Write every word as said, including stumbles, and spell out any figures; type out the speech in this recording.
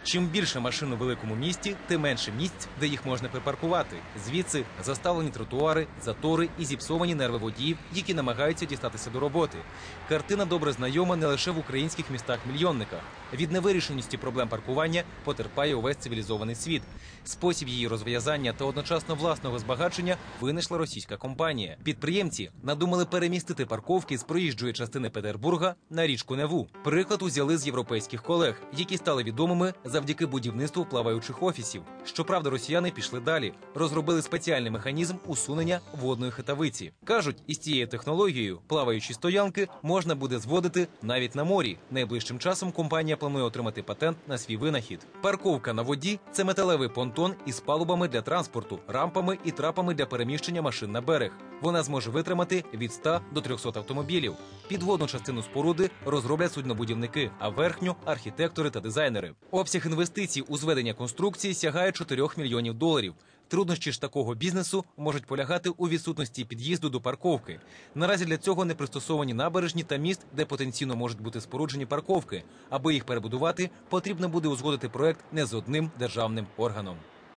Чим більше машин у великому місті, тим менше місць, де їх можна припаркувати. Звідси заставлені тротуари, затори і зіпсовані нерви водіїв, які намагаються дістатися до роботи. Картина добре знайома не лише в українських містах-мільйонниках. Від невирішеності проблем паркування потерпає увесь цивілізований світ. Спосіб її розв'язання та одночасно власного збагачення винайшла російська компанія. Підприємці надумали перемістити парковки з проїжджої частини Петербурга на річку Неву. Приклад узяли з європейських колег, які стали відомими завдяки будівництву плаваючих офісів. Щоправда, росіяни пішли далі. Розробили спеціальний механізм усунення водної хитавиці. Кажуть, із цією технологією плаваючі стоянки можна буде зводити навіть на морі. Найближчим часом компанія планує отримати патент на свій винахід. Парковка на воді – це металевий понтон із палубами для транспорту, рампами і трапами для переміщення машин на берег. Вона зможе витримати від ста до трьохсот автомобілів. Підводну частину споруди розроблять суднобудівники, а верхню – архітектори та дизайнери. Обсяг інвестицій у зведення конструкції сягає чотирьох мільйонів доларів. Труднощі ж такого бізнесу можуть полягати у відсутності під'їзду до парковки. Наразі для цього не пристосовані набережні та міст, де потенційно можуть бути споруджені парковки. Аби їх перебудувати, потрібно буде узгодити проект не з одним державним органом.